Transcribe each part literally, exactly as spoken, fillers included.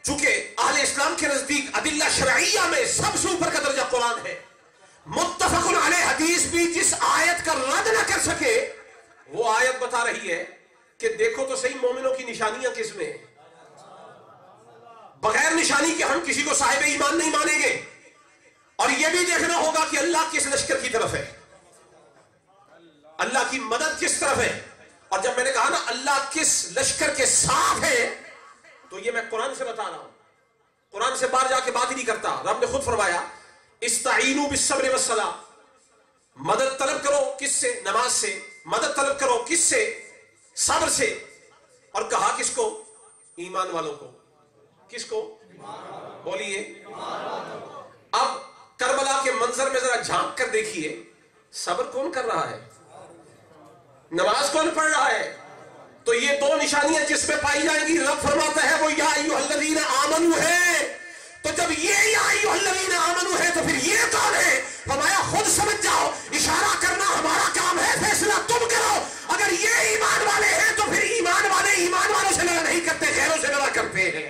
چونکہ اہل اسلام کے نزدیک ادلہ شرعیہ میں سب سے اوپر کا درجہ قرآن ہے. متفق علیہ حدیث بھی جس آیت کا رد نہ کر سکے وہ آیت بتا رہی ہے کہ دیکھو تو صحیح مومنوں کی نشانیاں کس میں ہیں. بغیر نشانی کے ہم کسی کو صاحب ایمان نہیں مانیں گے. اور یہ بھی دیکھنا ہوگا کہ اللہ کس لشکر کی طرف ہے, اللہ کی مدد کس طرف ہے. اور جب میں نے کہا نا اللہ کس لشکر کے ساتھ ہے تو یہ میں قرآن سے بتا رہا ہوں, قرآن سے باہر جا کے بات ہی نہیں کرتا. رب نے خود فرمایا استعینوا بالصبر والصلاۃ, مدد طلب کرو کس سے؟ نماز سے. مدد طلب کرو کس سے؟ صبر سے. اور کہا کس کو؟ ایمان والوں کو. کس کو؟ بولیے. اب کربلا کے منظر میں ذرا جھانک کر دیکھیے, صبر کون کر رہا ہے؟ نماز کون پڑھ رہا ہے؟ تو یہ دو نشانیاں جس میں پائی جائیں گی رب فرماتا ہے وہ یا ایھا الذین آمنوا ہے. تو جب یہ یا ایھا الذین آمنوا ہے تو پھر یہ کون ہے؟ فرمایا خود سمجھ جاؤ, اشارہ کرنا ہمارا کام ہے, فیصلہ تم کرو. اگر یہ ایمان والے ہیں تو پھر ایمان والے ایمان والوں سے لڑا نہیں کرتے, غیروں سے لڑا کرتے ہیں.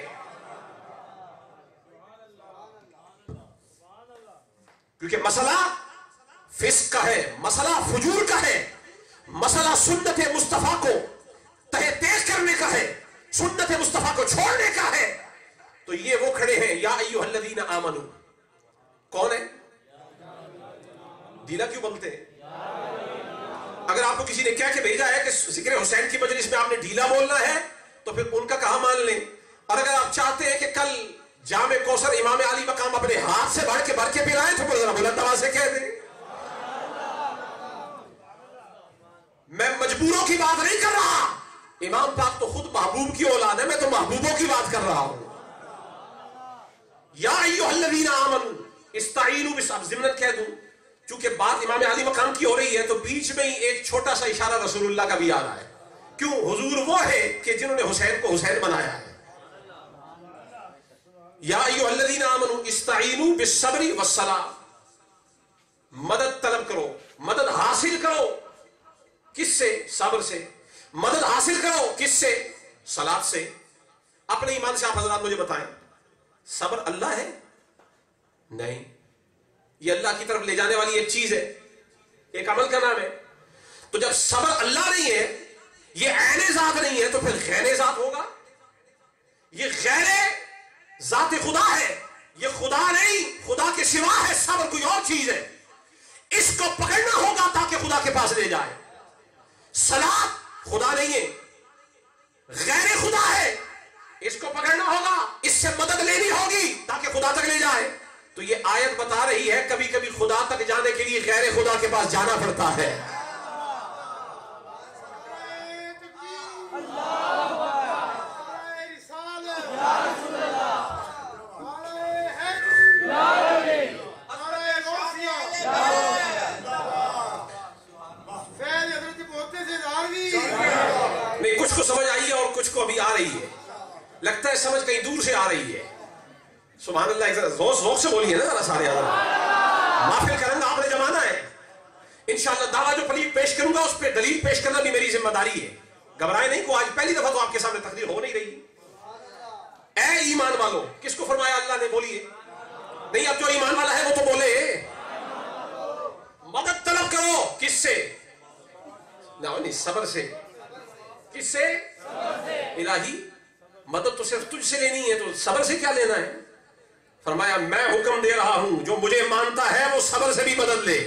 کیونکہ مسئلہ فسق کا ہے, مسئلہ فجور کا ہے, مسئلہ سنت مصطفیٰ کو تہہ تیز کرنے کا ہے, سنت مصطفیٰ کو چھوڑنے کا ہے. تو یہ وہ کھڑے ہیں یا ایھا الذین آمنوا. کون ہے؟ ڈھیلا کیوں بولتے ہیں؟ اگر آپ کو کسی نے کہہ کے بھیجا ہے کہ ذکر حسین کی مجلس میں آپ نے ڈھیلا بولنا ہے تو پھر ان کا کہا مان لیں. اور اگر آپ چاہتے ہیں کہ کل جام کوثر امام علی مقام اپنے ہاتھ سے بھر کے بھر کے پلائیں تو ذرا بلند آواز سے کہہ دیں. میں مجبوروں کی بات نہیں کر رہا, امام پاک تو خود محبوب کی اولاد ہے, میں تو محبوبوں کی بات کر رہا ہوں. یا ایھا الذین آمنوا استعینوا بالصبر. ضمناً کہہ دوں چونکہ بات امام علی مقام کی ہو رہی ہے تو بیچ میں ہی ایک چھوٹا سا اشارہ رسول اللہ کا بھی آ رہا ہے. کیوں؟ حضور وہ ہے کہ جنہوں نے حسین کو حسین بنایا ہے. یا ایھا الذین آمنوا استعینوا بالصبر والصلاۃ, مدد طلب کرو, مدد حاصل کرو کس سے؟ صبر سے. مدد حاصل کرو کس سے؟ صلاۃ سے. اپنے ایمان سے آپ حضرات مجھے بتائیں, صبر اللہ ہے؟ نہیں, یہ اللہ کی طرف لے جانے والی ایک چیز ہے, ایک عمل کا نام ہے. تو جب صبر اللہ نہیں ہے, یہ عین ذات نہیں ہے, تو پھر غیر ذات ہوگا. یہ غیر ذات خدا ہے, یہ خدا نہیں, خدا کے سوا ہے. صبر کوئی اور چیز ہے, اس کو پکڑنا ہوگا تاکہ خدا کے پاس لے جائے. صلاۃ خدا نہیں ہے, غیر خدا ہے, اس کو پکڑنا ہوگا, اس سے مدد لینی ہوگی تاکہ خدا تک لے جائے. تو یہ آیت بتا رہی ہے کبھی کبھی خدا تک جانے کے لیے غیر خدا کے پاس جانا پڑتا ہے. نہیں, کچھ کو سمجھ آئی ہے اور کچھ کو ابھی آ رہی ہے. لگتا ہے سمجھ کہیں دور سے آ رہی ہے. سبحان اللہ, ذرا ذوق ذوق سے بولیے نا ذرا سارے آدم. محفل کا رنگ آپ نے جمانا ہے. انشاءاللہ دعویٰ جو پلیٹ پیش کروں گا اس پہ دلیل پیش کرنا بھی میری ذمہ داری ہے. گھبرائے نہیں کو, آج پہلی دفعہ تو آپ کے سامنے تقریر ہو نہیں رہی. اے ایمان والو, کس کو فرمایا اللہ نے؟ بولیے. نہیں, اب جو ایمان والا ہے وہ تو بولے. مدد طلب کرو کس سے؟ نہیں, صبر سے. کس سے؟ الہی مدد تو صرف تجھ سے لینی ہے, تو صبر سے کیا لینا ہے؟ فرمایا میں حکم دے رہا ہوں جو مجھے مانتا ہے وہ صبر سے بھی مدد لے.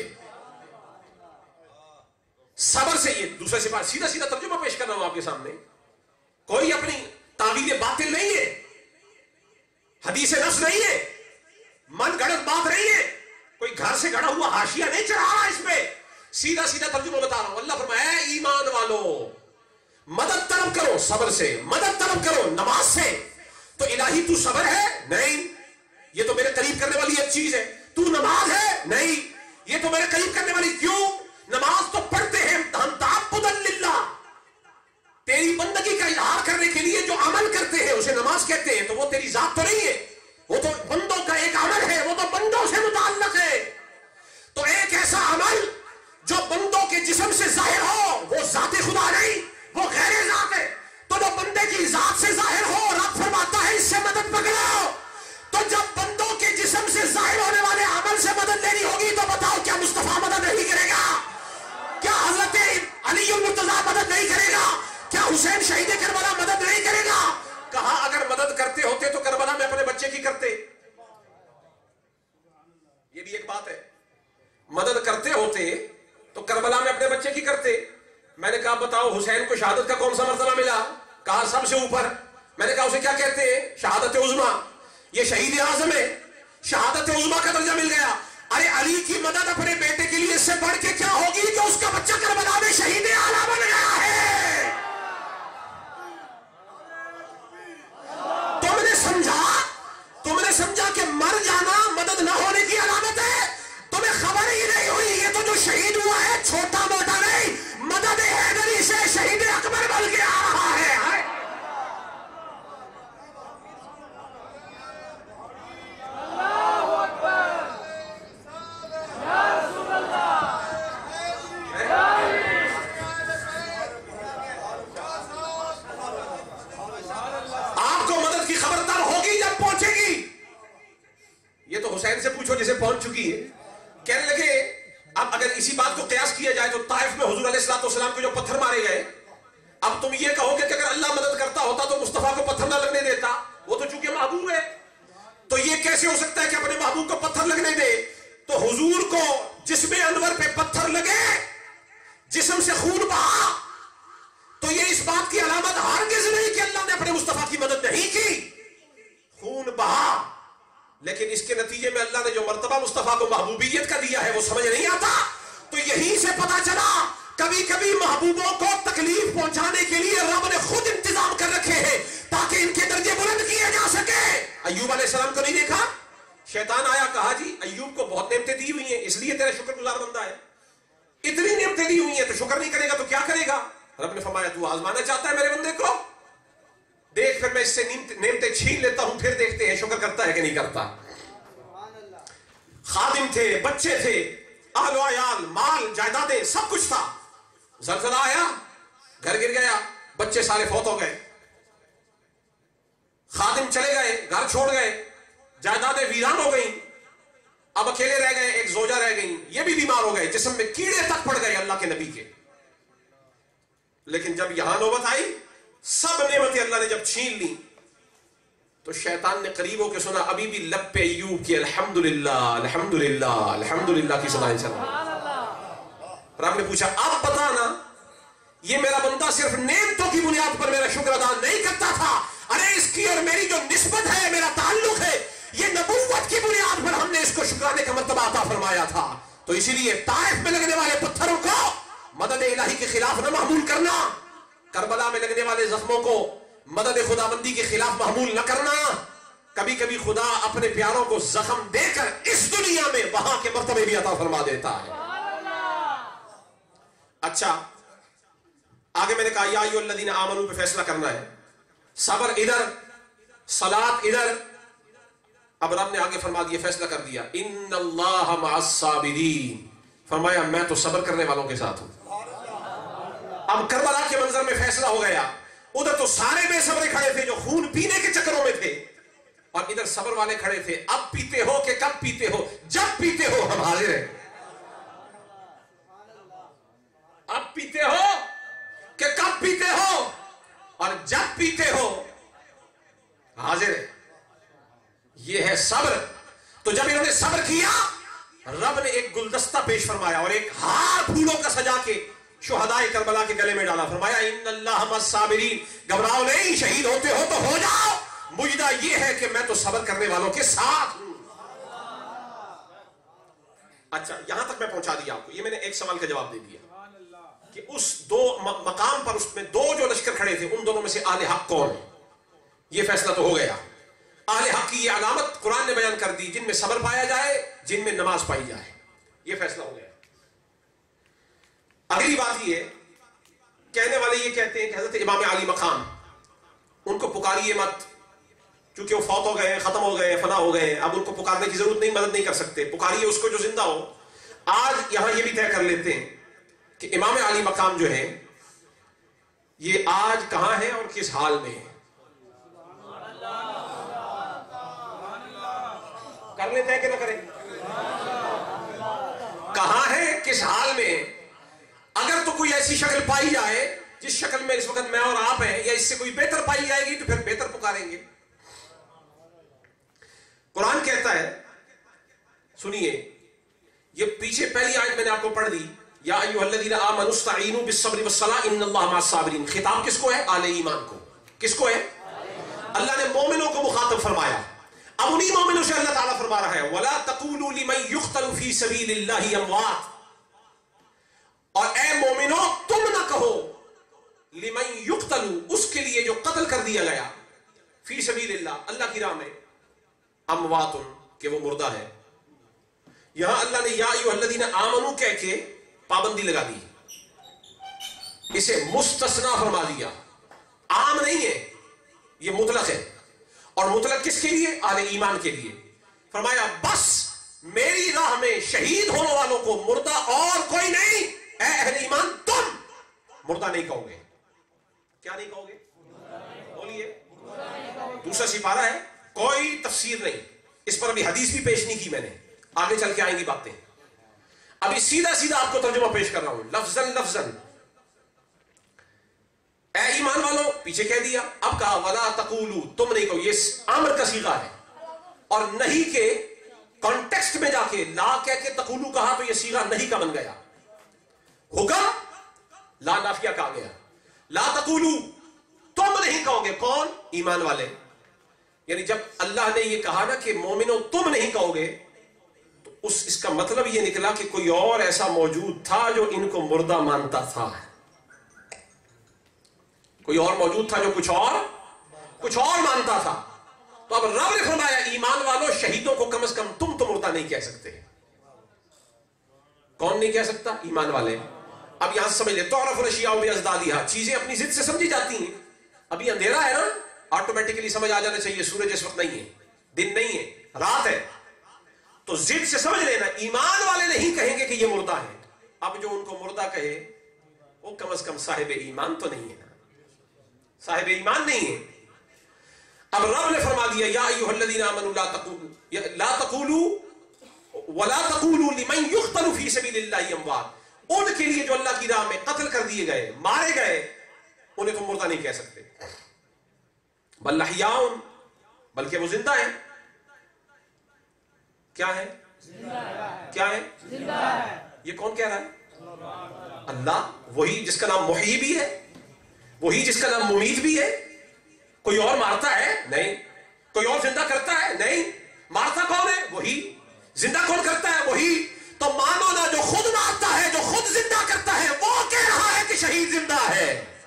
صبر سے. یہ دوسرا سپاہ سیدھا سیدھا ترجمہ پیش کر رہا ہوں آپ کے سامنے. کوئی اپنی تعویل باطل نہیں ہے, حدیث نفس نہیں ہے, من گھڑت بات نہیں ہے, کوئی گھر سے گھڑا ہوا حاشیہ نہیں چڑھا رہا اس پہ. سیدھا سیدھا ترجمہ بتا رہا ہوں. اللہ فرمایا اے ایمان والو, مدد طلب کرو صبر سے, مدد طلب کرو نماز سے. تو الہی تو صبر ہے؟ نہیں, یہ تو میرے قریب کرنے والی ایک چیز ہے. تو نماز ہے؟ نہیں, یہ تو میرے قریب کرنے والی. کیوں؟ نماز تو پڑھتے ہیں ہم تعبداً للہ, تیری بندگی کا اظہار کرنے کے لیے جو عمل کرتے ہیں اسے نماز کہتے ہیں. تو وہ تیری ذات تو نہیں ہے, وہ تو بندوں کا ایک عمل ہے, وہ تو بندوں سے متعلق ہے. تو ایک ایسا عمل جو بندوں کے جسم سے ظاہر ہو وہ ذات خدا نہیں, وہ غیر ذات ہے. تو جو بندے کی ذات سے ظاہر ہو, رب فرماتا ہے اس سے مدد پکڑو. کرتے ہوتے تو کربلا میں اپنے بچے کی کرتے. یہ بھی ایک بات ہے. مدد کرتے ہوتے تو کربلا میں اپنے بچے کی کرتے. میں نے کہا بتاؤ حسین کو شہادت کا کون سا مرتبہ ملا؟ کہا سب سے اوپر. میں نے کہا اسے کیا کہتے ہیں؟ شہادت عظمیٰ. یہ شہید اعظم ہے, شہادت عظمیٰ کا درجہ مل گیا. ارے علی کی مدد اپنے بیٹے کے لیے اس سے بڑھ کے کیا ہوگی کہ اس کا بچہ کربلا میں شہید اعلیٰ بن گیا ہے. تم نے سمجھا تم نے سمجھا کہ مر جانا مدد نہ ہونے کی علامت ہے. تمہیں خبر ہی نہیں ہوئی یہ تو جو شہید ہوا ہے چھوٹا موٹا نہیں, مدد حیدری سے شہید اکبر بن کے آ رہا ہے. یہ تو حسین سے پوچھو جسے پہنچ چکی ہے. کہنے لگے اب اگر اسی بات کو قیاس کیا جائے تو طائف میں حضور علیہ الصلوۃ والسلام کو جو پتھر مارے گئے, اب تم یہ کہو گے کہ اگر اللہ مدد کرتا ہوتا تو مصطفیٰ کو پتھر نہ لگنے دیتا, وہ تو چونکہ محبوب ہے. تو یہ کیسے ہو سکتا ہے کہ اپنے محبوب کو پتھر لگنے دے؟ تو حضور کو جسم انور پہ پتھر لگے, جسم سے خون بہا, تو یہ اس بات کی علامت ہرگز نہیں کہ اللہ نے اپنے مصطفیٰ کی مدد نہیں کی. خون بہا, لیکن اس کے نتیجے میں اللہ نے جو مرتبہ مصطفیٰ کو محبوبیت کا دیا ہے وہ سمجھ نہیں آتا. تو یہیں سے پتا چلا کبھی کبھی محبوبوں کو تکلیف پہنچانے کے لیے رب نے خود انتظام کر رکھے ہیں تاکہ ان کے درجے بلند کیے جا سکے. ایوب علیہ السلام کو نہیں دیکھا؟ شیطان آیا, کہا جی ایوب کو بہت نعمتیں دی ہوئی ہیں اس لیے تیرا شکر گزار بندہ ہے. اتنی نعمتیں دی ہوئی ہیں تو شکر نہیں کرے گا تو کیا کرے گا؟ رب نے فرمایا تو آزمانا چاہتا ہے میرے بندے کو, دیکھ پھر میں اس سے نعمتیں چھین لیتا ہوں, پھر دیکھتے ہیں شکر کرتا ہے کہ نہیں کرتا. خادم تھے, بچے تھے, اہل و عیال, مال جائیدادیں, سب کچھ تھا. زلزلہ آیا, گھر گر گیا, بچے سارے فوت ہو گئے, خادم چلے گئے, گھر چھوڑ گئے, جائیدادیں ویران ہو گئیں, اب اکیلے رہ گئے, ایک زوجہ رہ گئیں, یہ بھی بیمار ہو گئے, جسم میں کیڑے تک پڑ گئے اللہ کے نبی کے. لیکن جب یہاں نوبت آئی, سب نعمتیں اللہ نے جب چھین لی, تو شیطان نے قریب ہو کے سنا ابھی بھی لب پہ ایوب کی الحمدللہ الحمدللہ الحمدللہ کی سنائیں چلا. رب نے پوچھا اب بتانا یہ میرا بندہ صرف نعمتوں کی بنیاد پر میرا شکر ادا نہیں کرتا تھا, ارے اس کی اور میری جو نسبت ہے, میرا تعلق ہے, یہ نبوت کی بنیاد پر ہم نے اس کو شکرانے کا مرتبہ عطا فرمایا تھا. تو اسی لیے طائف میں لگنے والے پتھروں کو مدد الہی کے خلاف نہ محمول کرنا, کربلا میں لگنے والے زخموں کو مدد خداوندی کے خلاف محمول نہ کرنا. کبھی کبھی خدا اپنے پیاروں کو زخم دے کر اس دنیا میں وہاں کے مرتبے بھی عطا فرما دیتا ہے. اچھا آگے میں نے کہا یا ایھا الذین آمنوا پہ فیصلہ کرنا ہے, صبر ادھر, صلاۃ ادھر. اب رب نے آگے فرما دیا, فیصلہ کر دیا, ان اللہ مع الصابرین, فرمایا میں تو صبر کرنے والوں کے ساتھ ہوں. اب کربلا کے منظر میں فیصلہ ہو گیا, ادھر تو سارے بے صبر کھڑے تھے جو خون پینے کے چکروں میں تھے, اور ادھر صبر والے کھڑے تھے. اب پیتے ہو کہ کب پیتے ہو؟ جب پیتے ہو ہم حاضر ہیں. اب پیتے ہو کہ کب پیتے ہو, اور جب پیتے ہو حاضر ہیں. یہ ہے صبر. تو جب انہوں نے صبر کیا, رب نے ایک گلدستہ پیش فرمایا اور ایک ہار پھولوں کا سجا کے شہدائے کربلا کے گلے میں ڈالا. فرمایا ان اللہ مع الصابرین, گھبراؤ نہیں, شہید ہوتے ہو تو ہو جاؤ, مجدہ یہ ہے کہ میں تو صبر کرنے والوں کے ساتھ ہوں. اچھا یہاں تک میں پہنچا دیا آپ کو. یہ میں نے ایک سوال کا جواب دے دیا کہ اس دو مقام پر, اس میں دو جو لشکر کھڑے تھے ان دونوں میں سے اہل حق کون ہے, یہ فیصلہ تو ہو گیا. اہل حق کی یہ علامت قرآن نے بیان کر دی, جن میں صبر پایا جائے, جن میں نماز پائی جائے, یہ فیصلہ ہو گیا. اگلی بات یہ کہنے والے یہ کہتے ہیں کہ حضرت امام علی مقام, ان کو پکاریے مت, چونکہ وہ فوت ہو گئے ہیں, ختم ہو گئے ہیں, فنا ہو گئے ہیں, اب ان کو پکارنے کی ضرورت نہیں, مدد نہیں کر سکتے, پکاریے اس کو جو زندہ ہو. آج یہاں یہ بھی طے کر لیتے ہیں کہ امام علی مقام جو ہے یہ آج کہاں ہے اور کس حال میں ہے. کر لیتے ہیں کہ نہ کریں؟ کہاں ہے, کس حال میں؟ اگر تو کوئی ایسی شکل پائی جائے جس شکل میں اس وقت میں اور آپ ہیں, یا اس سے کوئی بہتر پائی جائے گی تو پھر بہتر پکاریں گے. قرآن کہتا ہے، سنیے، یہ پیچھے پہلی آیت میں نے آپ کو پڑھ دی، یا ایھا الذین آمنوا استعینوا بالصبر والصلاۃ ان اللہ مع الصابرین. خطاب کس کو ہے؟ اہل ایمان کو. کس کو ہے؟ اللہ نے مومنوں کو مخاطب فرمایا. اب انہی مومنوں سے اللہ تعالیٰ فرما رہا ہے وَلَا تَقُولُوا لِمَنْ يُقْتَلُ فِي سَبِيلِ اللَّهِ أَمْوَاتٌ، اور اے مومنوں تم نہ کہو لِمَنْ يُقْتَلُ، اس کے لیے جو قتل کر دیا گیا، فی سبیل اللہ، اللہ کی راہ میں، اموات، کہ وہ مردہ ہے. یہاں اللہ نے یا ایھا الذین آمنوا کہہ کے پابندی لگا دی، اسے مستثنا فرما دیا. عام نہیں ہے، یہ مطلق ہے. اور مطلق کس کے لیے؟ اہل ایمان کے لیے. فرمایا بس میری راہ میں شہید ہونے والوں کو مردہ اور کوئی نہیں. اے اہل ایمان تم مردہ نہیں کہو گے. کیا نہیں کہو گے؟ بولیے. دوسرا سپارہ ہے، کوئی تفسیر نہیں. اس پر ابھی حدیث بھی پیش نہیں کی میں نے، آگے چل کے آئیں گی باتیں. ابھی سیدھا سیدھا آپ کو ترجمہ پیش کر رہا ہوں، لفظاً لفظاً. اے ایمان والوں پیچھے کہہ دیا، اب کہا ولا تقولوا، تم نہیں کہو. یہ امر کا صیغہ ہے، اور نہیں کے کانٹیکسٹ میں جا کے لا کہہ کے تقولوا کہا تو یہ صیغہ نہیں کا بن گیا. حکم لا نافیہ کہا گیا. لا تقولوا، تم نہیں کہو گے. کون؟ ایمان والے. یعنی جب اللہ نے یہ کہا نا کہ مومنوں تم نہیں کہو گے، تو اس اس کا مطلب یہ نکلا کہ کوئی اور ایسا موجود تھا جو ان کو مردہ مانتا تھا. کوئی اور موجود تھا جو کچھ اور کچھ اور مانتا تھا. تو اب رب نے فرمایا ایمان والوں شہیدوں کو کم از کم تم تو مردہ نہیں کہہ سکتے. کون نہیں کہہ سکتا؟ ایمان والے. اب یہاں سمجھ لے، تعرف الاشیاء بازدادها، چیزیں اپنی ضد سے سمجھی جاتی ہیں. ابھی اندھیرا ہے نا، آٹومیٹکلی سمجھ آ جانا چاہیے سورج اس وقت نہیں ہے، دن نہیں ہے، رات ہے، تو ضد سے سمجھ لینا. ایمان والے نہیں کہیں گے کہ یہ مردہ ہے. اب جو ان کو مردہ کہے وہ کم از کم صاحب ایمان تو نہیں ہے نا، صاحب ایمان نہیں ہے. اب رب نے فرما دیا یا ایھا الذین آمنوا لا تقولوا لا تقولوا ولا تقولوا لمن يقتل فی سبیل اللہ اموات. ان کے لیے جو اللہ کی راہ میں قتل کر دیے گئے، مارے گئے، انہیں تم مردہ نہیں کہہ سکتے. بل احیاء، بلکہ وہ زندہ ہیں. کیا ہے؟ کیا ہے؟ یہ کون کہہ رہا ہے؟ اللہ. وہی جس کا نام محیی بھی ہے، وہی جس کا نام ممیت بھی ہے. کوئی اور مارتا ہے؟ نہیں. کوئی اور زندہ کرتا ہے؟ نہیں. مارتا کون ہے؟ وہی. زندہ کون کرتا ہے؟ وہی. تو مانو نا جو خود مارتا ہے، جو خود زندہ کرتا ہے، وہ کہہ رہا ہے کہ شہید زندہ ہے.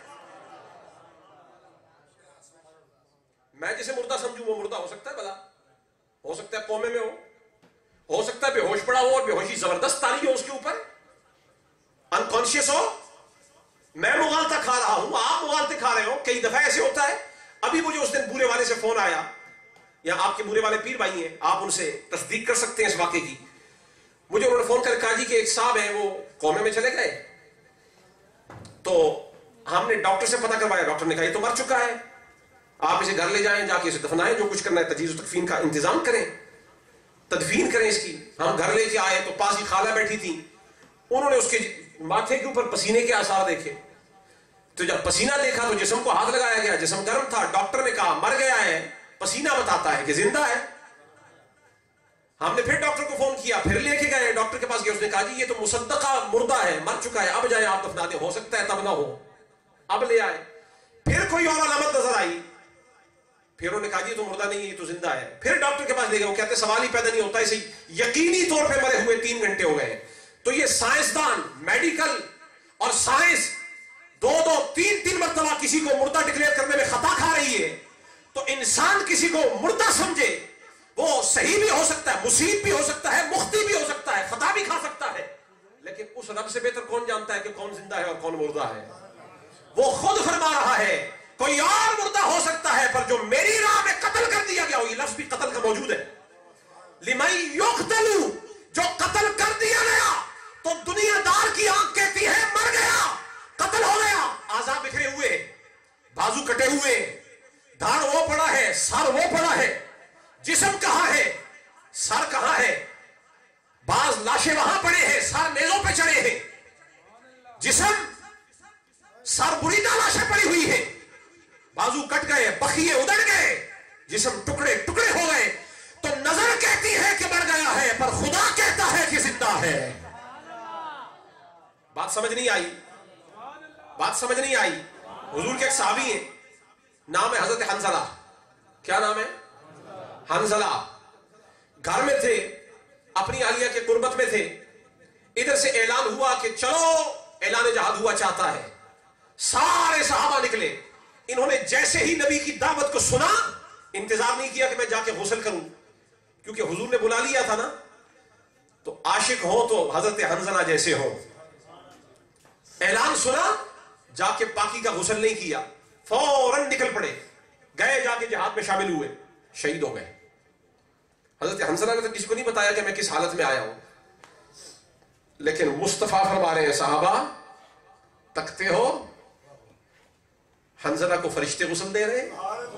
میں جسے مردہ سمجھوں وہ مردہ ہو سکتا ہے؟ بلا ہو سکتا ہے قومے میں ہو ہو سکتا ہے بے ہوش پڑا ہو اور بے ہوشی زبردست تاری ہو اس کے اوپر، انکانشیس ہو. میں مغالطہ کھا رہا ہوں، آپ مغالطے کھا رہے ہو. کئی دفعہ ایسے ہوتا ہے. ابھی مجھے اس دن بورے والے سے فون آیا، یا آپ کے بورے والے پیر بھائی ہیں، آپ ان سے تصدیق کر سکتے ہیں اس واقعے کی. مجھے انہوں نے فون کر کہا جی کہ ایک صاحب ہیں وہ قومے میں چلے گئے، تو ہم نے ڈاکٹر سے پتہ کروایا. ڈاکٹر نے کہا یہ تو مر چکا ہے، آپ اسے گھر لے جائیں، جا کے اسے دفنائیں، جو کچھ کرنا ہے تجہیز و تکفین کا انتظام کریں، تدفین کریں اس کی. ہم گھر لے کے آئے تو پاس ہی خالہ بیٹھی تھی. انہوں نے اس کے ماتھے کے اوپر پسینے کے آثار دیکھے. تو جب پسینہ دیکھا تو جسم کو ہاتھ لگایا گیا، جسم گرم تھا. ڈاکٹر نے کہا مر گیا ہے، پسینہ بتاتا ہے کہ زندہ ہے. ہم نے پھر ڈاکٹر کو فون کیا، پھر لے کے گئے ڈاکٹر کے پاس گئے. اس نے کہا جی یہ تو مصدقہ مردہ ہے، مر چکا ہے، اب جائیں آپ دفنا دیں. ہو سکتا ہے تب نہ ہو. اب لے آئے. پھر کوئی اور علامت نظر آئی، پھر انہوں نے کہا جی تو مردہ نہیں ہے، یہ تو زندہ ہے. پھر ڈاکٹر کے پاس لے گئے. وہ کہتے سوال ہی پیدا نہیں ہوتا، اسے یقینی طور پہ مرے ہوئے تین گھنٹے ہو گئے. تو یہ سائنسدان، میڈیکل اور سائنس دو دو تین تین مرتبہ کسی کو مردہ ڈکلیئر کرنے میں خطا کھا رہی ہے. تو انسان کسی کو مردہ سمجھے، وہ صحیح بھی ہو سکتا ہے، مصیب بھی ہو سکتا ہے، مخطی بھی ہو سکتا ہے، خطا بھی کھا سکتا ہے، لیکن اس رب سے بہتر کون جانتا ہے کہ کون زندہ ہے اور کون مردہ ہے؟ وہ خود فرما رہا ہے کوئی اور مردہ ہو سکتا ہے، پر جو میری راہ میں قتل کر دیا گیا ہو. یہ لفظ بھی قتل کا موجود ہے. لِمَن يُقْتَلُ، جو قتل کر دیا گیا، تو دنیا دار کی آنکھ کہتی ہے مر گیا، قتل ہو گیا. اعضاء بکھرے ہوئے، بازو کٹے ہوئے، دھاڑ وہ پڑا ہے، سر وہ پڑا ہے، جسم کہاں ہے، سر کہاں ہے. بعض لاشیں وہاں پڑے ہیں، سر نیزوں پہ چڑھے ہیں. جسم سر بریدہ لاشیں پڑی ہوئی ہیں، بازو کٹ گئے، بخیے ادڑ گئے، جسم ٹکڑے ٹکڑے ہو گئے. تو نظر ہے. بات سمجھ نہیں آئی؟ بات سمجھ نہیں آئی؟ حضور کے ایک صحابی ہیں، نام ہے حضرت حنظلہ. کیا نام ہے؟ حنظلہ. گھر میں تھے، اپنی اہلیہ کے قربت میں تھے. ادھر سے اعلان ہوا کہ چلو اعلان جہاد ہوا چاہتا ہے. سارے صحابہ نکلے. انہوں نے جیسے ہی نبی کی دعوت کو سنا، انتظار نہیں کیا کہ میں جا کے غسل کروں، کیونکہ حضور نے بلا لیا تھا نا. تو عاشق ہو تو حضرت حنظلہ جیسے ہو. اعلان سنا، جا کے پاکی کا غسل نہیں کیا، فوراً نکل پڑے، گئے جا کے جہاد میں شامل ہوئے، شہید ہو گئے. حضرت حنظلہ نے تو کسی کو نہیں بتایا کہ میں کس حالت میں آیا ہوں. لیکن مصطفیٰ فرما رہے ہیں صحابہ تکتے ہو، حنظلہ کو فرشتے غسل دے رہے ہیں.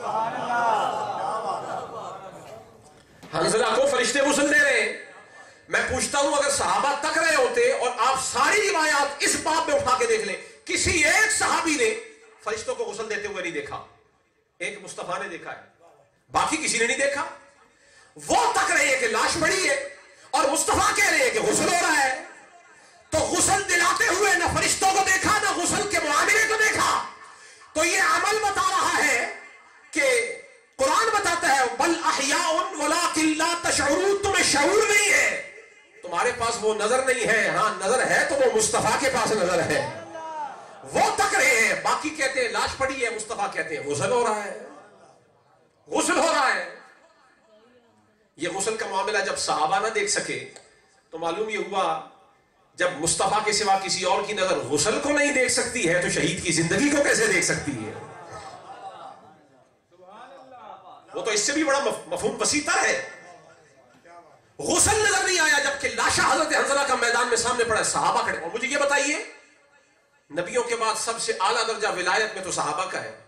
حنظلہ کو فرشتے غسل دے رہے ہیں. میں پوچھتا ہوں اگر صحابہ تک رہے ہوتے اور آپ ساری روایات اس باب میں اٹھا کے دیکھ لیں، کسی ایک صحابی نے فرشتوں کو غسل دیتے ہوئے نہیں دیکھا. ایک مصطفیٰ نے دیکھا ہے، باقی کسی نے نہیں دیکھا. وہ تک رہے ہیں کہ لاش پڑی ہے اور مصطفیٰ کہہ رہے ہیں کہ غسل ہو رہا ہے. تو غسل دلاتے ہوئے نہ فرشتوں کو دیکھا، نہ غسل کے معاملے کو دیکھا. تو یہ عمل بتا رہا ہے کہ قرآن بتاتا ہے بل احیاء ولکن لا تشعرون، تمہیں شعور نہیں ہے، تمہارے پاس وہ نظر نہیں ہے. ہاں نظر ہے تو وہ مصطفیٰ کے پاس نظر ہے. وہ تک رہے ہیں، باقی کہتے ہیں لاش پڑی ہے، مصطفیٰ کہتے ہیں غسل ہو رہا ہے، غسل ہو رہا ہے. یہ غسل کا معاملہ جب صحابہ نہ دیکھ سکے تو معلوم یہ ہوا جب مصطفیٰ کے سوا کسی اور کی نظر غسل کو نہیں دیکھ سکتی ہے تو شہید کی زندگی کو کیسے دیکھ سکتی ہے؟ وہ تو اس سے بھی بڑا مفہوم وسیع تر ہے. غسل نظر نہیں آیا جبکہ لاشا حضرت حنظلہ کا میدان میں سامنے پڑا ہے، صحابہ کھڑے. اور مجھے یہ بتائیے، نبیوں کے بعد سب سے اعلیٰ درجہ ولایت میں تو صحابہ کا ہے.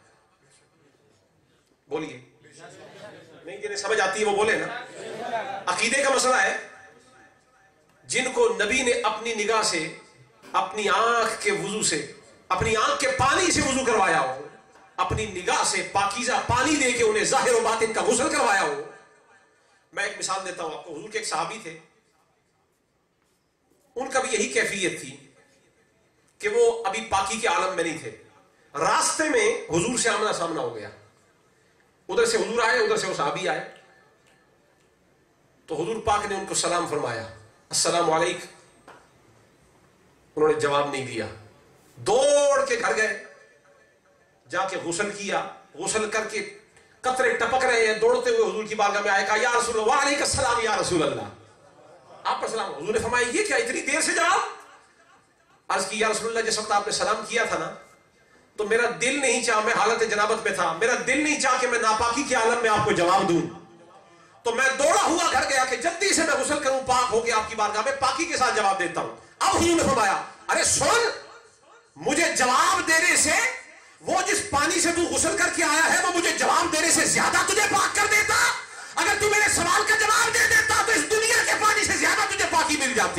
بولیے نہیں، جنہیں سمجھ آتی ہے وہ بولے نا. عقیدے کا مسئلہ ہے. جن کو نبی نے اپنی نگاہ سے، اپنی آنکھ کے وضو سے، اپنی آنکھ کے پانی سے وضو کروایا ہو، اپنی نگاہ سے پاکیزہ پانی دے کے انہیں ظاہر و باطن کا غسل کروایا ہو. میں ایک مثال دیتا ہوں آپ کو. حضور کے ایک صحابی تھے، ان کا بھی یہی کیفیت تھی کہ وہ ابھی پاکی کے عالم میں نہیں تھے. راستے میں حضور سے آمنا سامنا ہو گیا. ادھر سے حضور آئے، ادھر سے وہ صحابی آئے. تو حضور پاک نے ان کو سلام فرمایا، السلام علیکم. انہوں نے جواب نہیں دیا. دوڑ کے گھر گئے، جا کے غسل کیا. غسل کر کے قطرے ٹپک رہے ہیں، دوڑتے ہوئے حضور کی بارگاہ میں آئے، کہا یا رسول اللہ. وعلیکم السلام یا رسول اللہ. آپ پر سلام. حضور نے فرمایا یہ کیا اتنی دیر سے جواب؟ عرض کی یا رسول اللہ جس وقت آپ نے سلام کیا تھا نا تو میرا دل نہیں چاہا، میں حالت جنابت میں تھا، میرا دل نہیں چاہا کہ میں ناپاکی کے عالم میں آپ کو جواب دوں. تو میں دوڑا ہوا گھر گیا کہ جلدی سے میں غسل کروں، پاک ہو کے آپ کی بارگاہ میں پاکی کے ساتھ جواب دیتا ہوں. اب حضور نے فرمایا ارے سن، مجھے جواب دینے سے، وہ جس پانی سے تو غسل کر کے آیا ہے وہ مجھے جواب دینے سے زیادہ تجھے پاک کر دیتا. اگر تو میرے سوال کا جواب دے دیتا تو اس دنیا کے پانی سے زیادہ تجھے پاکی مل جاتی.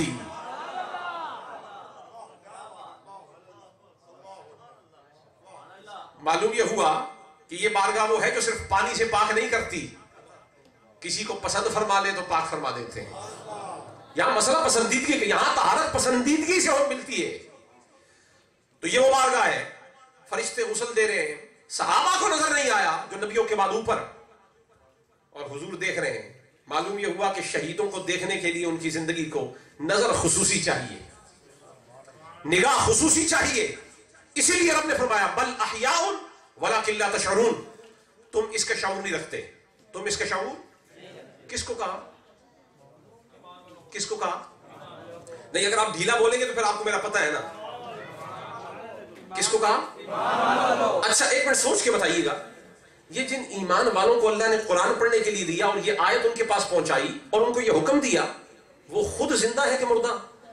معلوم یہ ہوا کہ یہ بارگاہ وہ ہے جو صرف پانی سے پاک نہیں کرتی، کسی کو پسند فرما لے تو پاک فرما دیتے ہیں. یہاں مسئلہ پسندیدگی، یہاں طہارت پسندیدگی سے اور ملتی ہے. تو یہ وہ بارگاہ ہے، فرشتے غسل دے رہے ہیں. صحابہ کو نظر نہیں آیا جو نبیوں کے بعد اوپر، اور حضور دیکھ رہے ہیں. معلوم یہ ہوا کہ شہیدوں کو دیکھنے کے لیے ان کی زندگی کو نظر خصوصی چاہیے، نگاہ خصوصی چاہیے. اسی لیے رب نے فرمایا بل احیاء ولکن لا تشعرون، تم اس کا شعور نہیں رکھتے. تم اس کا شعور کس کو کہا؟ کس کو کہا؟ نہیں، اگر آپ ڈھیلا بولیں گے تو پھر آپ کو میرا پتہ ہے نا. کس کو کہا؟ اچھا ایک منٹ سوچ کے بتائیے گا، یہ جن ایمان والوں کو اللہ نے قرآن پڑھنے کے لیے دیا اور یہ آیت ان کے پاس پہنچائی اور ان کو یہ حکم دیا، وہ خود زندہ ہے کہ مردہ؟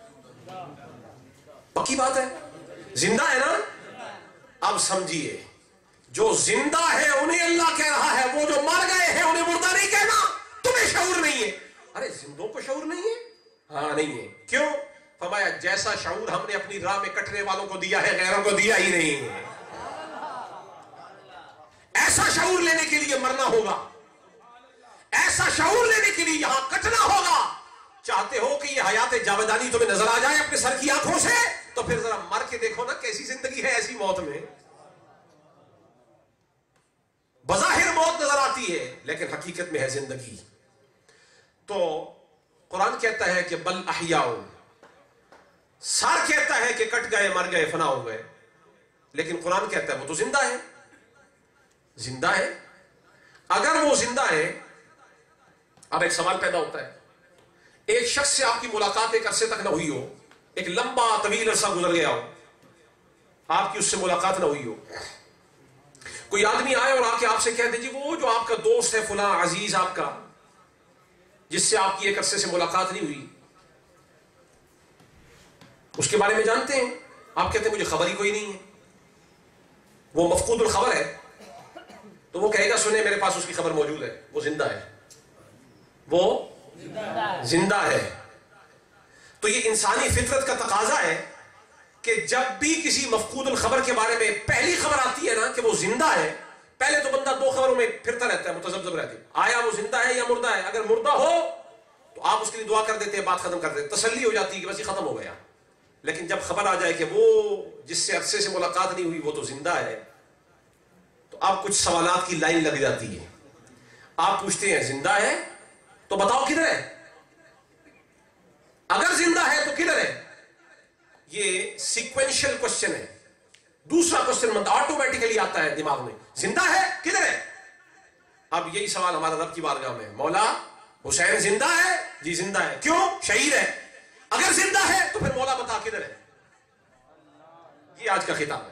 پکی بات ہے زندہ ہے نا. اب سمجھیے، جو زندہ ہے انہیں اللہ کہہ رہا ہے، وہ جو مر گئے ہیں انہیں مردہ نہیں کہنا. تمہیں شعور نہیں ہے. ارے زندوں کو شعور نہیں ہے؟ ہاں نہیں ہے. کیوں؟ فرمایا جیسا شعور ہم نے اپنی راہ میں کٹنے والوں کو دیا ہے غیروں کو دیا ہی نہیں ہے. ایسا شعور لینے کے لیے مرنا ہوگا، ایسا شعور لینے کے لیے یہاں کٹنا ہوگا. چاہتے ہو کہ یہ حیات جاودانی تمہیں نظر آ جائے اپنے سر کی آنکھوں سے، تو پھر ذرا مر کے دیکھو نا کیسی زندگی ہے ایسی موت میں. بظاہر موت نظر آتی ہے لیکن حقیقت میں ہے زندگی. تو قرآن کہتا ہے کہ بل احیاء، سار کہتا ہے کہ کٹ گئے، مر گئے، فنا ہو گئے، لیکن قرآن کہتا ہے وہ تو زندہ ہے. زندہ ہے. اگر وہ زندہ ہے، اب ایک سوال پیدا ہوتا ہے، ایک شخص سے آپ کی ملاقات ایک عرصے تک نہ ہوئی ہو، ایک لمبا طویل عرصہ گزر گیا ہو، آپ کی اس سے ملاقات نہ ہوئی ہو، کوئی آدمی آئے اور آ کے آپ سے کہہ دے جی وہ جو آپ کا دوست ہے فلاں عزیز آپ کا، جس سے آپ کی ایک عرصے سے ملاقات نہیں ہوئی، اس کے بارے میں جانتے ہیں؟ آپ کہتے ہیں مجھے خبر ہی کوئی نہیں ہے، وہ مفقود الخبر ہے. تو وہ کہے گا سنیں میرے پاس اس کی خبر موجود ہے، وہ زندہ ہے، وہ زندہ ہے. تو یہ انسانی فطرت کا تقاضا ہے کہ جب بھی کسی مفقود الخبر کے بارے میں پہلی خبر آتی ہے نا کہ وہ زندہ ہے، پہلے تو بندہ دو خبروں میں پھرتا رہتا ہے، متذبذب رہتا ہے، آیا وہ زندہ ہے یا مردہ ہے. اگر مردہ ہو تو آپ اس کے لیے دعا کر دیتے ہیں، بات ختم کر دیتے، تسلی ہو جاتی ہے کہ بس یہ ختم ہو گیا. لیکن جب خبر آ جائے کہ وہ جس سے عرصے سے ملاقات نہیں ہوئی وہ تو زندہ ہے، تو آپ کچھ سوالات کی لائن لگ جاتی ہے. آپ پوچھتے ہیں زندہ ہے تو بتاؤ کدھر ہے؟ اگر زندہ ہے تو کدھر ہے؟ یہ سیکوینشل کوشچن ہے. دوسرا کوشچن بنتا آٹومیٹیکلی آتا ہے دماغ میں، زندہ ہے کدھر ہے؟ اب یہی سوال ہمارا رب کی بارگاہ میں، مولا حسین زندہ ہے؟ جی زندہ ہے. کیوں؟ شہید ہے. اگر زندہ ہے تو پھر مولا بتا کدھر ہے؟ یہ آج کا خطاب ہے.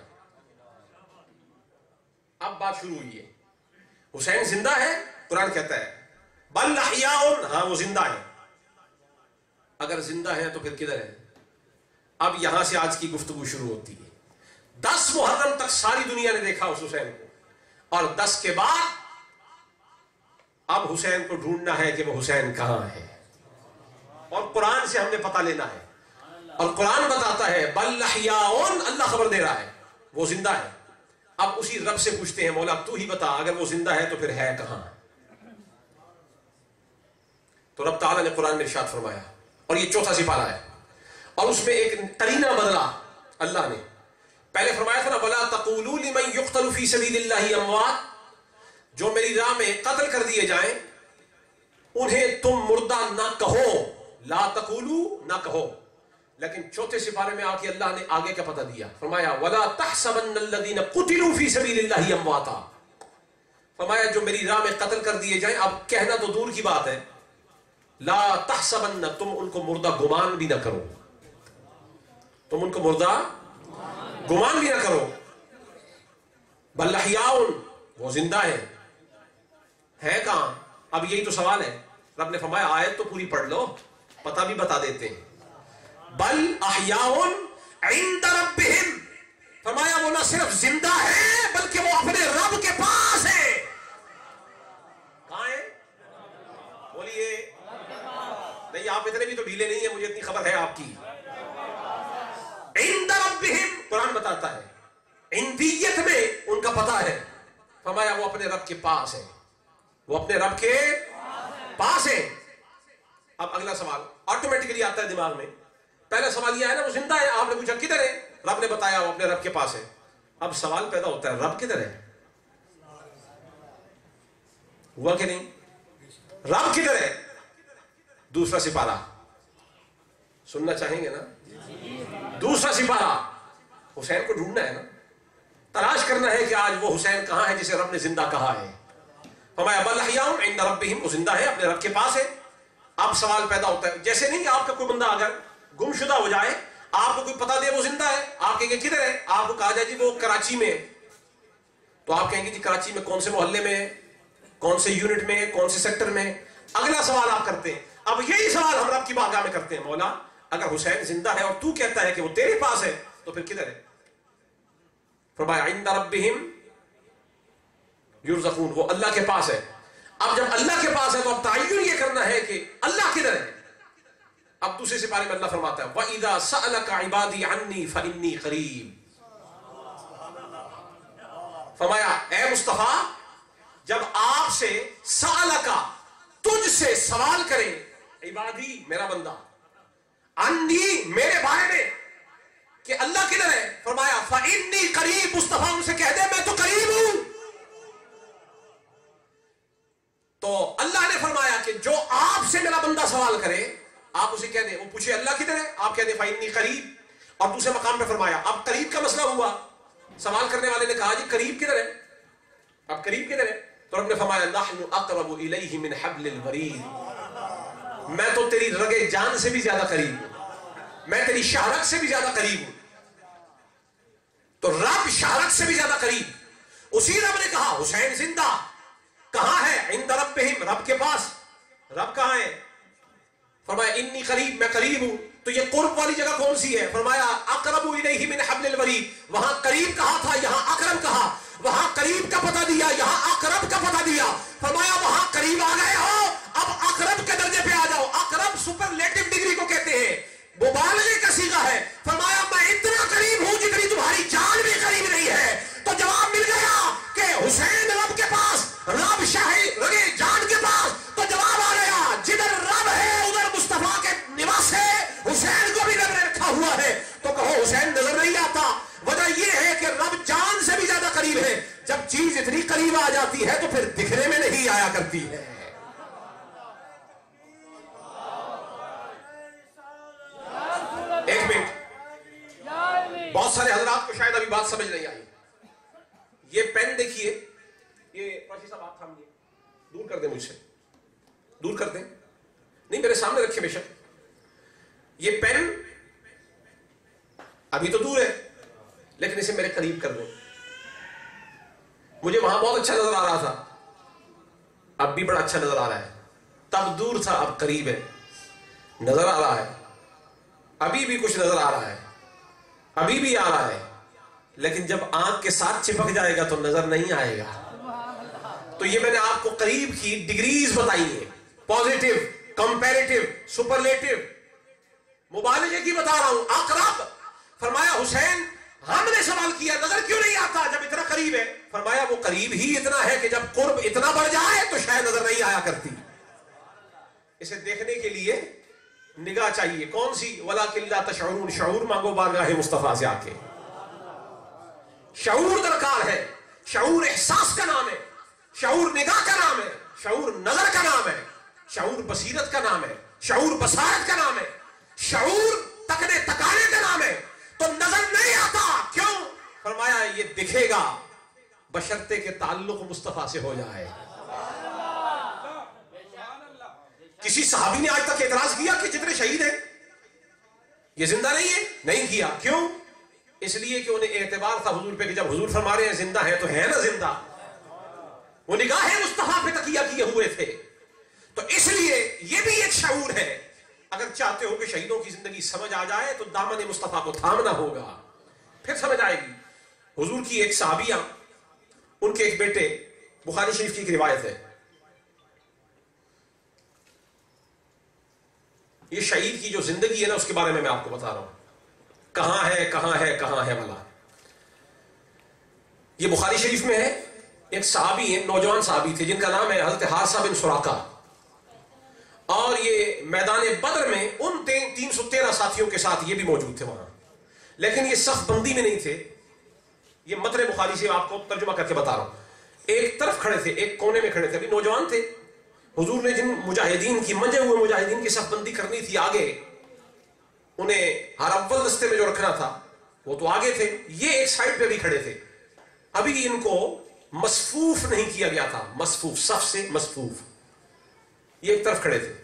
اب بات شروع ہوئی ہے. حسین زندہ ہے، قرآن کہتا ہے بل احیاء، ہاں وہ زندہ ہے. اگر زندہ ہے تو پھر کدھر ہے؟ اب یہاں سے آج کی گفتگو شروع ہوتی ہے. دس محرم تک ساری دنیا نے دیکھا اس حسین کو، اور دس کے بعد اب حسین کو ڈھونڈنا ہے کہ وہ حسین کہاں ہے، اور قرآن سے ہم نے پتہ لینا ہے. اور قرآن بتاتا ہے بل احیاء، اللہ خبر دے رہا ہے وہ زندہ ہے. اب اسی رب سے پوچھتے ہیں مولا تو ہی بتا اگر وہ زندہ ہے تو پھر ہے کہاں؟ تو رب تعالیٰ نے قرآن میں ارشاد فرمایا، اور یہ چوتھا سپارہ ہے، اور اس میں ایک قرینہ بدلا اللہ نے. پہلے فرمایا تھا نا وَلَا تَقُولُوا لِمَنْ يُقْتَلُ فِي سَبِيلِ اللَّهِ أَمْوَاتٌ، جو میری راہ میں قتل کر دیے جائیں انہیں تم مردہ نہ کہو. لا تقولوا، نہ کہو. لیکن چوتھے سپارے میں آ کے اللہ نے آگے کا پتہ دیا، فرمایا وَلَا تَحْسَبَنَّ الَّذِينَ قُتِلُوا فِي سَبِيلِ اللَّهِ أَمْوَاتًا. فرمایا جو میری راہ میں قتل کر دیے جائیں، اب کہنا تو دور کی بات ہے، لا تحسبن، تم ان کو مردہ گمان بھی نہ کرو، تم ان کو مردہ گمان بھی نہ کرو. بل احیاء، وہ زندہ ہے. ہے کہاں؟ اب یہی تو سوال ہے. رب نے فرمایا آیت تو پوری پڑھ لو، پتہ بھی بتا دیتے ہیں. بل احیاء عند ربہم، فرمایا وہ نہ صرف زندہ ہے بلکہ وہ اپنے رب کے پاس ہے. کہاں ہے؟ بولیے. نہیں آپ اتنے بھی تو ڈھیلے نہیں ہیں، مجھے اتنی خبر ہے آپ کی. عند ربہم، قرآن بتاتا ہے عندیت میں ان کا پتہ ہے. فرمایا وہ اپنے رب کے پاس ہے، وہ اپنے رب کے پاس ہے. اب اگلا سوال آٹومیٹکلی آتا ہے دماغ میں. پہلا سوال یہ ہے نا وہ زندہ ہے، آپ نے پوچھا کدھر ہے، رب نے بتایا وہ اپنے رب کے پاس ہے. اب سوال پیدا ہوتا ہے رب کدھر ہے؟ ہوا کہ نہیں؟ رب کدھر ہے؟ دوسرا سپارہ سننا چاہیں گے نا؟ دوسرا سپارہ، حسین کو ڈھونڈنا ہے نا، تلاش کرنا ہے کہ آج وہ حسین کہاں ہے جسے رب نے زندہ کہا ہے. فرمایا بل احیاء عند ربہم، وہ زندہ ہے اپنے رب کے پاس ہے. اب سوال پیدا ہوتا ہے، جیسے نہیں کہ آپ کا کوئی بندہ اگر گم شدہ ہو جائے، آپ کو کوئی پتا دے وہ زندہ ہے، آپ کہیں گے کدھر ہے، آپ کو کہا جائے جی وہ کراچی میں ہے، تو آپ کہیں گے جی کراچی میں کون سے محلے میں ہے، کون سے یونٹ میں ہے، کون سے سیکٹر میں ہے. اگلا سوال آپ کرتے ہیں. اب یہی سوال ہم رب کی بارگاہ میں کرتے ہیں، مولا اگر حسین زندہ ہے اور تو کہتا ہے کہ وہ تیرے پاس ہے تو پھر کدھر ہے؟ فرمایا عند ربہم یرزقون، وہ اللہ کے پاس ہے. اب جب اللہ کے پاس ہے تو اب تعین یہ کرنا ہے کہ اللہ کدھر ہے. اب دوسرے سپارے میں اللہ فرماتا ہے وَإِذَا سَأَلَكَ عِبَادِي عَنِّي فَإِنِّي قَرِيبٌ. فرمایا اے مصطفیٰ جب آپ سے سألک، تجھ سے سوال کرے، عبادی میرا بندہ، انی میرے بارے میں کہ اللہ کدھر ہے، فرمایا فإنی قریب، مصطفیٰ ان سے کہہ دے میں تو قریب ہوں۔ تو اللہ نے فرمایا کہ جو آپ سے میرا بندہ سوال کرے آپ اسے کہہ دیں، وہ پوچھے اللہ کدھر ہے، آپ کہہ دیں فإنی قریب۔ اور دوسرے مقام پہ فرمایا اب قریب کا مسئلہ ہوا، سوال کرنے والے نے کہا جی قریب کدھر ہے، اب قریب کدھر ہے؟ تو رب نے فرمایا نحن اقرب الیہ من حبل الورید، میں تو تیری رگے جان سے بھی زیادہ قریب ہوں، میں تیری شہرت سے بھی زیادہ قریب ہوں۔ تو رب شہرت سے بھی زیادہ قریب۔ اسی رب نے کہا حسین زندہ، کہاں ہے؟ عند ربہم، رب کے پاس۔ رب کہاں ہے؟ فرمایا انی قریب، میں قریب ہوں۔ تو یہ قرب والی جگہ کون سی ہے؟ فرمایا اقرب الیہ من حبل الورید، وہاں قریب کہا تھا یہاں اقرب کہا، وہاں قریب کا پتہ دیا یہاں اقرب کا پتہ دیا۔ فرمایا وہاں قریب آ گئے ہو، اب اقرب کے درجے پہ آ جاؤ۔ اقرب سپرلیٹو ڈگری کو کہتے ہیں، مبالغے کا صیغہ ہے۔ فرمایا میں اتنا قریب ہوں جتنی تمہاری جان بھی قریب نہیں ہے۔ تو جواب مل گیا کہ حسین رب کے پاس، رب شاہی رگے جان کے پاس۔ تو جواب آ گیا جدھر رب ہے ادھر مصطفیٰ کے نواس ہے، حسین کو بھی رب نے رکھا ہوا ہے۔ تو کہو حسین نظر نہیں آتا، وجہ یہ ہے کہ رب جان سے بھی زیادہ قریب ہے۔ جب چیز اتنی قریب آ جاتی ہے تو پھر دکھنے میں نہیں آیا کرتی ہے۔ ایک منٹ، بہت سارے حضرات کو شاید ابھی بات سمجھ نہیں آئی۔ یہ پین دیکھیے، یہ پاشی صاحب آپ تھام دیے، دور کر دیں مجھ سے، دور کر دیں، نہیں میرے سامنے رکھے بے شک۔ یہ پین ابھی تو دور ہے لیکن اسے میرے قریب کر دیں۔ مجھے وہاں بہت اچھا نظر آ رہا تھا، اب بھی بڑا اچھا نظر آ رہا ہے۔ تب دور تھا اب قریب ہے، نظر آ رہا ہے، ابھی بھی کچھ نظر آ رہا ہے، ابھی بھی آ رہا ہے، لیکن جب آنکھ کے ساتھ چپک جائے گا تو نظر نہیں آئے گا۔ تو یہ میں نے آپ کو قریب کی ڈگریز بتائی ہیں، پوزیٹیو، کمپیریٹیو، سپرلیٹیو، مبالغے کی بتا رہا ہوں۔ اقرب، فرمایا حسین ہم نے سوال کیا نظر کیوں نہیں آتا جب اتنا قریب ہے؟ فرمایا وہ قریب ہی اتنا ہے کہ جب قرب اتنا بڑھ جائے تو شاید نظر نہیں آیا کرتی۔ اسے دیکھنے کے لیے نگاہ چاہیے، کون سی؟ وَلَٰكِن لَا تَشْعُرُونَ، شعور مانگو بارگاہ مصطفیٰ سے آ کے۔ شعور درکار ہے، شعور احساس کا نام ہے، شعور نگاہ کا نام ہے، شعور نظر کا نام ہے، شعور بصیرت کا نام ہے، شعور بصارت کا نام ہے، شعور تکنے تکانے کا نام ہے۔ تو نظر نہیں آتا کیوں؟ فرمایا یہ دکھے گا بشرطے کے تعلق مصطفیٰ سے ہو جائے۔ کسی صحابی نے آج تک اعتراض کیا کہ جتنے شہید ہیں یہ زندہ نہیں ہے؟ نہیں کیا۔ کیوں؟ اس لیے کہ انہیں اعتبار تھا حضور پہ کہ جب حضور فرما رہے ہیں زندہ ہے تو ہے نا زندہ، وہ نگاہ مصطفیٰ پہ تکیہ کیے ہوئے تھے۔ تو اس لیے یہ بھی ایک شعور ہے۔ اگر چاہتے ہو کہ شہیدوں کی زندگی سمجھ آ جائے تو دامن مصطفیٰ کو تھامنا ہوگا، پھر سمجھ آئے گی۔ حضور کی ایک صحابیہ، ان کے ایک بیٹے، بخاری شریف کی ایک روایت ہے، یہ شہید کی جو زندگی ہے نا اس کے بارے میں میں آپ کو بتا رہا ہوں، کہاں ہے کہاں ہے کہاں ہے والا۔ یہ بخاری شریف میں ہے، ایک صحابی ہیں، نوجوان صحابی تھے جن کا نام ہے حضرت حارثہ بن سراقہ، اور یہ میدان بدر میں ان تین سو تیرہ ساتھیوں کے ساتھ یہ بھی موجود تھے وہاں، لیکن یہ صف بندی میں نہیں تھے۔ یہ متن بخاری سے آپ کو ترجمہ کر کے بتا رہا ہوں۔ ایک طرف کھڑے تھے، ایک کونے میں کھڑے تھے، ابھی نوجوان تھے۔ حضور نے جن مجاہدین کی، منجے ہوئے مجاہدین کی صف بندی کرنی تھی آگے، انہیں ہر اول دستے میں جو رکھنا تھا وہ تو آگے تھے، یہ ایک سائڈ پہ بھی کھڑے تھے۔ ابھی ان کو مصفوف نہیں کیا گیا تھا، مصفوف، صف سے مصفوف، یہ ایک طرف کھڑے تھے۔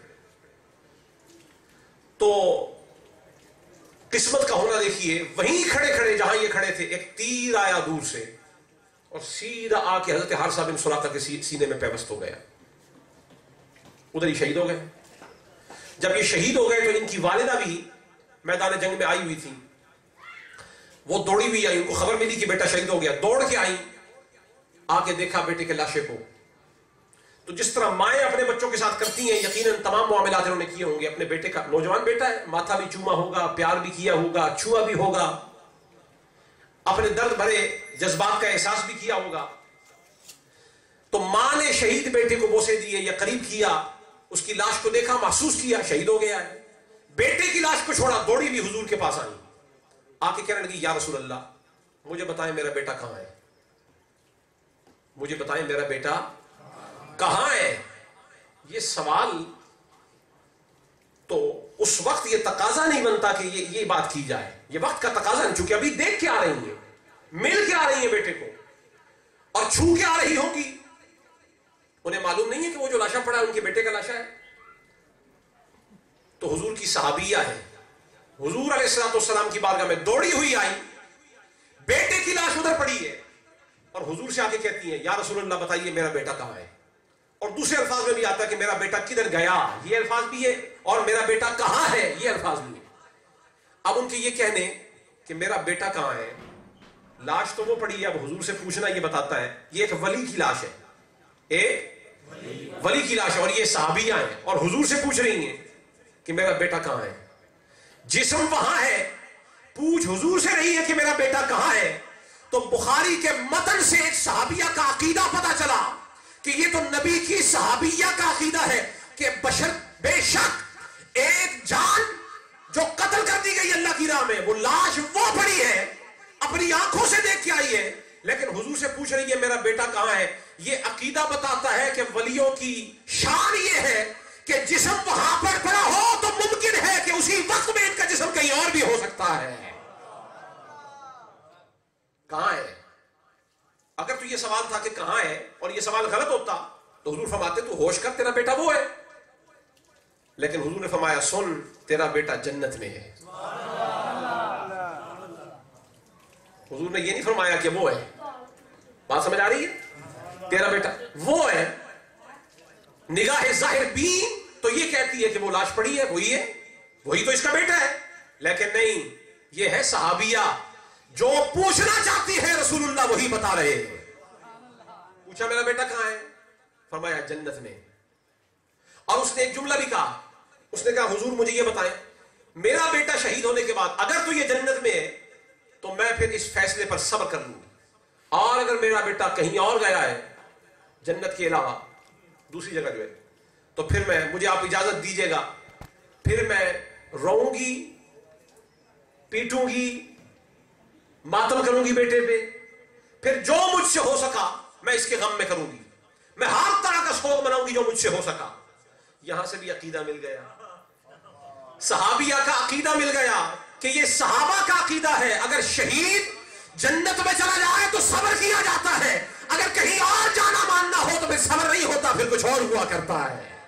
تو قسمت کا ہونا دیکھیے، وہیں کھڑے کھڑے جہاں یہ کھڑے تھے ایک تیر آیا دور سے اور سیدھا آ کے حضرت حارثہ بن سراقہ کے سینے میں پیوست ہو گیا، ادھر ہی شہید ہو گئے۔ جب یہ شہید ہو گئے تو ان کی والدہ بھی میدان جنگ میں آئی ہوئی تھی، وہ دوڑی ہوئی آئی، ان کو خبر ملی کہ بیٹا شہید ہو گیا، دوڑ کے آئی، آ کے دیکھا بیٹے کے لاشے کو۔ تو جس طرح مائیں اپنے بچوں کے ساتھ کرتی ہیں، یقیناً تمام معاملات انہوں نے کیے ہوں گے، اپنے بیٹے کا، نوجوان بیٹا ہے، ماتھا بھی چوما ہوگا، پیار بھی کیا ہوگا، چھوا بھی ہوگا، اپنے درد بھرے جذبات کا احساس بھی کیا ہوگا۔ تو ماں نے شہید بیٹے کو بوسے دیے یا قریب کیا، اس کی لاش کو دیکھا، محسوس کیا شہید ہو گیا ہے. بیٹے کی لاش کو چھوڑا، دوڑی بھی حضور کے پاس آئی، آ کے کہنے لگی یا رسول اللہ مجھے بتائیں میرا بیٹا کہاں ہے، مجھے بتائیں میرا بیٹا کہاں ہے. یہ سوال تو اس وقت یہ تقاضا نہیں بنتا کہ یہ یہ بات کی جائے، یہ وقت کا تقاضا نہیں، چونکہ ابھی دیکھ کے آ رہی ہیں، مل کے آ رہی ہیں بیٹے کو اور چھو کے آ رہی ہوں گی. انہیں معلوم نہیں ہے کہ وہ جو لاشا پڑا ہے ان کے بیٹے کا لاشا ہے. تو حضور کی صحابیہ ہے، حضور علیہ الصلوۃ والسلام کی بارگاہ میں دوڑی ہوئی آئی، بیٹے کی لاش ادھر پڑی ہے اور حضور سے آ کے کہتی ہیں یا رسول اللہ بتائیے میرا بیٹا کہاں ہے. اور دوسرے الفاظ میں بھی آتا ہے کہ میرا بیٹا کدھر گیا، یہ الفاظ بھی ہے، اور میرا بیٹا کہاں ہے یہ الفاظ بھی ہے. اب ان کے یہ کہنے کہ میرا بیٹا کہاں ہے، لاش تو وہ پڑی ہے، اب حضور سے پوچھنا یہ بتاتا ہے یہ ایک ولی کی لاش ہے، ایک ولی کی لاش ہے، اور یہ صحابیہ ہیں اور حضور سے پوچھ رہی ہیں کہ میرا بیٹا کہاں ہے. جسم وہاں ہے، پوچھ حضور سے رہی ہے کہ میرا بیٹا کہاں ہے. تو بخاری کے متن سے ایک صحابیہ کا عقیدہ پتا چلا کہ یہ تو نبی کی صحابیہ کا عقیدہ ہے کہ بشر بے شک ایک جان جو قتل کر دی گئی اللہ کی راہ میں، وہ لاش وہ پڑی ہے، اپنی آنکھوں سے دیکھ کے آئی ہے، لیکن حضور سے پوچھ رہی ہے میرا بیٹا کہاں ہے. یہ عقیدہ بتاتا ہے کہ ولیوں کی شان یہ ہے کہ جسم وہاں پر پڑا ہو تو ممکن ہے کہ اسی وقت میں ان کا جسم کہیں اور بھی ہو سکتا ہے. کہاں ہے؟ اگر تو یہ سوال تھا کہ کہاں ہے اور یہ سوال غلط ہوتا تو حضور فرماتے تو ہوش کر تیرا بیٹا وہ ہے، لیکن حضور نے فرمایا سن تیرا بیٹا جنت میں ہے. حضور نے یہ نہیں فرمایا کہ وہ ہے، بات سمجھ آ رہی ہے، تیرا بیٹا وہ ہے. نگاہ ظاہر بین تو یہ کہتی ہے کہ وہ لاش پڑی ہے، وہی ہے، وہی تو اس کا بیٹا ہے، لیکن نہیں، یہ ہے صحابیہ جو پوچھنا چاہتی ہے رسول اللہ وہی بتا رہے ہیں. پوچھا میرا بیٹا کہاں ہے، فرمایا جنت میں. اور اس نے ایک جملہ بھی کہا، اس نے کہا حضور مجھے یہ بتائیں میرا بیٹا شہید ہونے کے بعد اگر تو یہ جنت میں ہے تو میں پھر اس فیصلے پر صبر کر لوں، اور اگر میرا بیٹا کہیں اور گیا ہے جنت کے علاوہ دوسری جگہ جو ہے تو پھر میں مجھے آپ اجازت دیجیے گا، پھر میں روؤں گی، پیٹوں گی، ماتم کروں گی بیٹے پہ، پھر جو مجھ سے ہو سکا میں اس کے غم میں کروں گی، میں ہر طرح کا سوگ مناؤں گی جو مجھ سے ہو سکا. یہاں سے بھی عقیدہ مل گیا، صحابیہ کا عقیدہ مل گیا کہ یہ صحابہ کا عقیدہ ہے. اگر شہید جنت میں چلا جائے تو صبر کیا جاتا ہے، اگر کہیں اور جانا ماننا ہو تو پھر صبر نہیں ہوتا، پھر کچھ اور ہوا کرتا ہے.